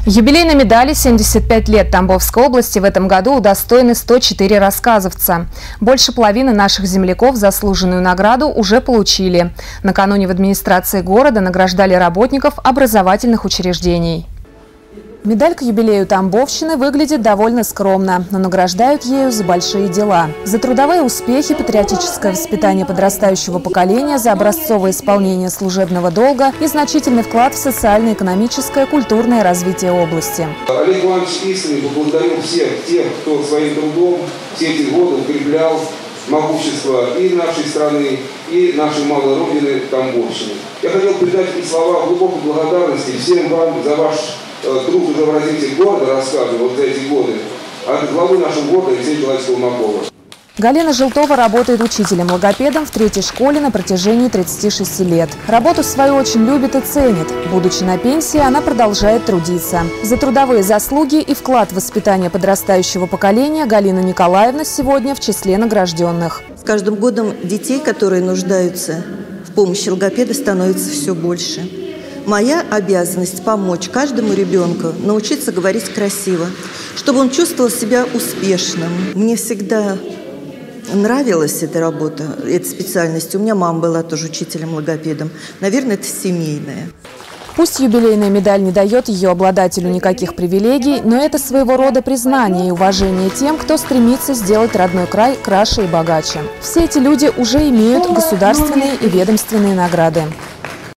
Юбилейной медали «75 лет Тамбовской области» в этом году удостоены 104 рассказовца. Больше половины наших земляков заслуженную награду уже получили. Накануне в администрации города награждали работников образовательных учреждений. Медаль к юбилею Тамбовщины выглядит довольно скромно, но награждают ею за большие дела. За трудовые успехи, патриотическое воспитание подрастающего поколения, за образцовое исполнение служебного долга и значительный вклад в социально-экономическое, культурное развитие области. Олег Иванович искренне поблагодарил всех тех, кто своим трудом все эти годы укреплял могущество и нашей страны, и нашей малой родины Тамбовщины. Я хотел передать и слова глубокой благодарности всем вам за ваш труд уже в развитии города, рассказывал за эти годы, от главы нашего города Алексея Николаевича Колмакова. Галина Желтова работает учителем-логопедом в 3-й школе на протяжении 36 лет. Работу свою очень любит и ценит. Будучи на пенсии, она продолжает трудиться. За трудовые заслуги и вклад в воспитание подрастающего поколения Галина Николаевна сегодня в числе награжденных. С каждым годом детей, которые нуждаются в помощи логопеда, становится все больше. Моя обязанность – помочь каждому ребенку научиться говорить красиво, чтобы он чувствовал себя успешным. Мне всегда нравилась эта работа, эта специальность. У меня мама была тоже учителем-логопедом. Наверное, это семейное. Пусть юбилейная медаль не дает ее обладателю никаких привилегий, но это своего рода признание и уважение тем, кто стремится сделать родной край краше и богаче. Все эти люди уже имеют государственные и ведомственные награды.